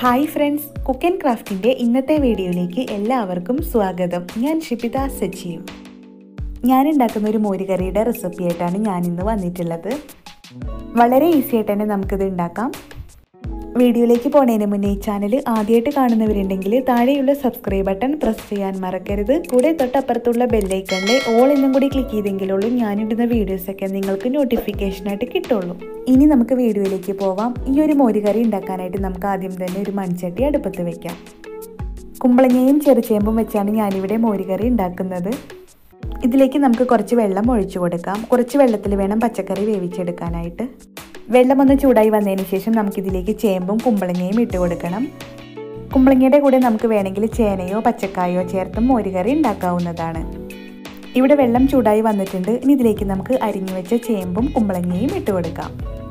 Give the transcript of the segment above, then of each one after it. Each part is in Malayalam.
ഹായ് ഫ്രണ്ട്സ്, കുക്ക് ആൻഡ് ക്രാഫ്റ്റിൻ്റെ ഇന്നത്തെ വീഡിയോയിലേക്ക് എല്ലാവർക്കും സ്വാഗതം. ഞാൻ ഷിപിത സജീവ്. ഞാനുണ്ടാക്കുന്ന ഒരു മോരുകറിയുടെ റെസിപ്പി ആയിട്ടാണ് ഞാനിന്ന് വന്നിട്ടുള്ളത്. വളരെ ഈസി ആയിട്ട് തന്നെ നമുക്കിത് ഉണ്ടാക്കാം. വീഡിയോയിലേക്ക് പോകുന്നതിന് മുന്നേ ഈ ചാനൽ ആദ്യമായിട്ട് കാണുന്നവരുണ്ടെങ്കിൽ താഴെയുള്ള സബ്സ്ക്രൈബ് ബട്ടൺ പ്രസ് ചെയ്യാൻ മറക്കരുത്. കൂടെ തൊട്ടപ്പുറത്തുള്ള ബെല്ലൈക്കണിലെ ഓൾ എന്നും കൂടി ക്ലിക്ക് ചെയ്തെങ്കിലുള്ളൂ ഞാനിടുന്ന വീഡിയോസൊക്കെ നിങ്ങൾക്ക് നോട്ടിഫിക്കേഷനായിട്ട് കിട്ടുള്ളൂ. ഇനി നമുക്ക് വീഡിയോയിലേക്ക് പോവാം. ഈ ഒരു മോരുകറി ഉണ്ടാക്കാനായിട്ട് നമുക്ക് ആദ്യം തന്നെ ഒരു മൺചട്ടി അടുപ്പത്ത് വെക്കാം. കുമ്പളങ്ങയും ചെറുചേമ്പും വെച്ചാണ് ഞാനിവിടെ മോരുകറി ഉണ്ടാക്കുന്നത്. ഇതിലേക്ക് നമുക്ക് കുറച്ച് വെള്ളം ഒഴിച്ചു കൊടുക്കാം. കുറച്ച് വെള്ളത്തിൽ വേണം പച്ചക്കറി വേവിച്ചെടുക്കാനായിട്ട്. വെള്ളം ഒന്ന് ചൂടായി വന്നതിന് ശേഷം നമുക്കിതിലേക്ക് ചേമ്പും കുമ്പളങ്ങയും ഇട്ട് കൊടുക്കണം. കുമ്പളങ്ങയുടെ കൂടെ നമുക്ക് വേണമെങ്കിൽ ചേനയോ പച്ചക്കായോ ചേർത്തും മോരുകറി ഉണ്ടാക്കാവുന്നതാണ്. ഇവിടെ വെള്ളം ചൂടായി വന്നിട്ടുണ്ട്. ഇനി ഇതിലേക്ക് നമുക്ക് അരിഞ്ഞു വെച്ച ചേമ്പും കുമ്പളങ്ങയും ഇട്ട് കൊടുക്കാം.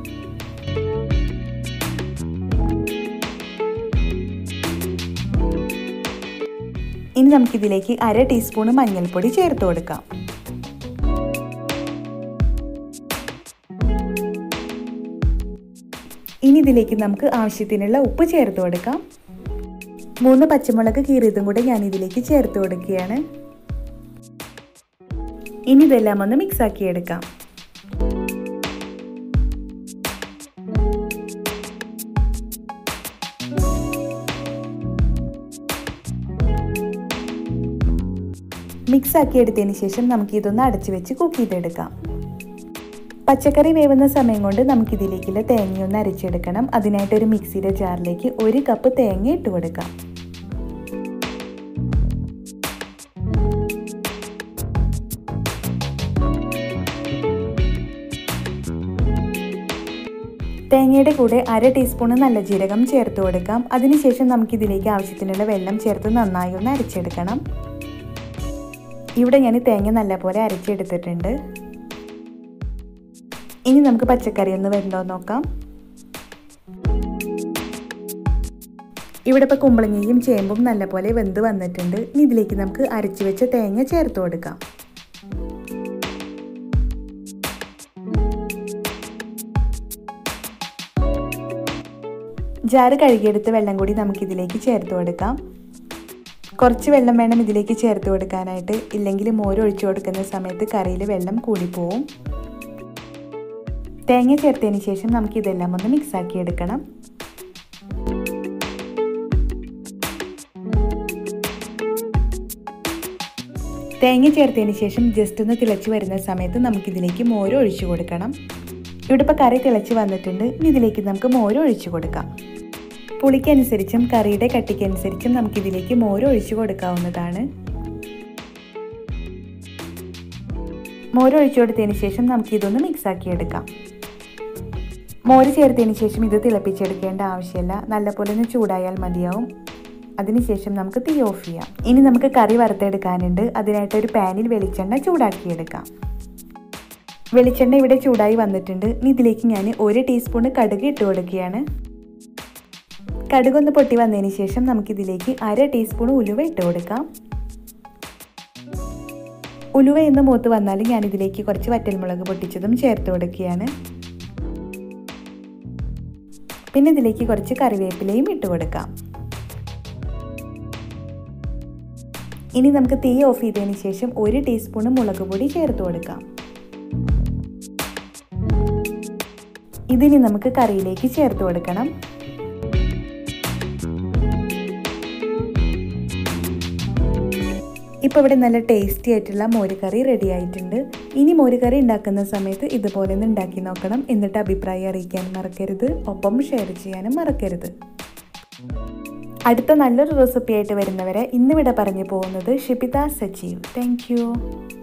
ഇനി നമുക്കിതിലേക്ക് 1/2 ടീസ്പൂൺ മഞ്ഞൾപ്പൊടി ചേർത്ത് കൊടുക്കാം. ഇനി ഇതിലേക്ക് നമുക്ക് ആവശ്യത്തിനുള്ള ഉപ്പ് ചേർത്ത് കൊടുക്കാം. 3 പച്ചമുളക് കീറിയതും കൂടെ ഞാൻ ഇതിലേക്ക് ചേർത്ത് കൊടുക്കുകയാണ്. ഇനി ഇതെല്ലാം ഒന്ന് മിക്സ് ആക്കി എടുക്കാം. മിക്സ് ആക്കി എടുത്തതിന് ശേഷം നമുക്ക് ഇതൊന്ന് അടച്ചു വെച്ച് കുക്ക് ചെയ്തെടുക്കാം. പച്ചക്കറി വേവുന്ന സമയം കൊണ്ട് നമുക്കിതിലേക്കുള്ള തേങ്ങയൊന്ന് അരച്ചെടുക്കണം. അതിനായിട്ട് ഒരു മിക്സിയുടെ ജാറിലേക്ക് 1 കപ്പ് തേങ്ങ ഇട്ട് കൊടുക്കാം. തേങ്ങയുടെ കൂടെ 1/2 ടീസ്പൂൺ നല്ല ജീരകം ചേർത്ത് കൊടുക്കാം. അതിനുശേഷം നമുക്കിതിലേക്ക് ആവശ്യത്തിനുള്ള വെള്ളം ചേർത്ത് നന്നായി ഒന്ന് അരച്ചെടുക്കണം. ഇവിടെ ഞാൻ തേങ്ങ നല്ലപോലെ അരച്ചെടുത്തിട്ടുണ്ട്. ഇനി നമുക്ക് പച്ചക്കറി ഒന്ന് വെന്തോ നോക്കാം. ഇവിടെ ഇപ്പോൾ കുമ്പളങ്ങയും ചേമ്പും നല്ലപോലെ വെന്ത് വന്നിട്ടുണ്ട്. ഇനി ഇതിലേക്ക് നമുക്ക് അരച്ചു വെച്ച തേങ്ങ ചേർത്ത് കൊടുക്കാം. ജാറ് കഴുകിയെടുത്ത വെള്ളം കൂടി നമുക്കിതിലേക്ക് ചേർത്ത് കൊടുക്കാം. കുറച്ച് വെള്ളം വേണം ഇതിലേക്ക് ചേർത്ത് കൊടുക്കാനായിട്ട്, ഇല്ലെങ്കിൽ മോര് ഒഴിച്ചു കൊടുക്കുന്ന സമയത്ത് കറിയിൽ വെള്ളം കൂടിപ്പോവും. തേങ്ങ ചേർത്തതിന് ശേഷം നമുക്കിതെല്ലാം ഒന്ന് മിക്സാക്കി എടുക്കണം. തേങ്ങ ചേർത്തതിന് ശേഷം ജസ്റ്റ് ഒന്ന് തിളച്ച് വരുന്ന സമയത്ത് നമുക്കിതിലേക്ക് മോര് ഒഴിച്ചു കൊടുക്കണം. ഇവിടെ ഇപ്പോൾ കറി തിളച്ച് വന്നിട്ടുണ്ട്. ഇനി ഇതിലേക്ക് നമുക്ക് മോര് ഒഴിച്ചു കൊടുക്കാം. പുളിക്കനുസരിച്ചും കറിയുടെ കട്ടിക്കനുസരിച്ചും നമുക്കിതിലേക്ക് മോര് ഒഴിച്ചു കൊടുക്കാവുന്നതാണ്. മോര് ഒഴിച്ചു കൊടുത്തതിന് ശേഷം നമുക്കിതൊന്ന് മിക്സാക്കി എടുക്കാം. മോര് ചേർത്തതിന് ശേഷം ഇത് തിളപ്പിച്ചെടുക്കേണ്ട ആവശ്യമില്ല. നല്ലപോലെ ഒന്ന് ചൂടായാൽ മതിയാവും. അതിനുശേഷം നമുക്ക് തീ ഓഫ് ചെയ്യാം. ഇനി നമുക്ക് കറി വറുത്തെടുക്കാനുണ്ട്. അതിനായിട്ട് ഒരു പാനിൽ വെളിച്ചെണ്ണ ചൂടാക്കിയെടുക്കാം. വെളിച്ചെണ്ണ ഇവിടെ ചൂടായി വന്നിട്ടുണ്ട്. ഇനി ഇതിലേക്ക് ഞാൻ 1 ടീസ്പൂൺ കടുക് ഇട്ട് കൊടുക്കുകയാണ്. കടുകൊന്ന് പൊട്ടി വന്നതിന് ശേഷം നമുക്കിതിലേക്ക് 1/2 ടീസ്പൂൺ ഉലുവ ഇട്ട് കൊടുക്കാം. ഉലുവ എന്ന് മൂത്ത് വന്നാൽ ഞാനിതിലേക്ക് കുറച്ച് വറ്റൽമുളക് പൊട്ടിച്ചതും ചേർത്ത് കൊടുക്കുകയാണ്. പിന്നെ ഇതിലേക്ക് കുറച്ച് കറിവേപ്പിലയും ഇട്ട് കൊടുക്കാം. ഇനി നമുക്ക് തീ ഓഫ് ചെയ്തതിന് ശേഷം 1 ടീസ്പൂൺ മുളക് പൊടി ചേർത്ത് കൊടുക്കാം. ഇതിനി നമുക്ക് കറിയിലേക്ക് ചേർത്ത് കൊടുക്കണം. ഇപ്പോൾ ഇവിടെ നല്ല ടേസ്റ്റി ആയിട്ടുള്ള മോരുകറി റെഡി ആയിട്ടുണ്ട്. ഇനി മോരുകറി ഉണ്ടാക്കുന്ന സമയത്ത് ഇതുപോലെ ഒന്ന് ഉണ്ടാക്കി നോക്കണം. എന്നിട്ട് അഭിപ്രായം അറിയിക്കാൻ മറക്കരുത്. ഒപ്പം ഷെയർ ചെയ്യാനും മറക്കരുത്. അടുത്ത നല്ലൊരു റെസിപ്പി ആയിട്ട് വരുന്നവരെ ഇന്നിവിടെ പറഞ്ഞു പോകുന്നത് ഷിപിത സജീവ്. Thank you.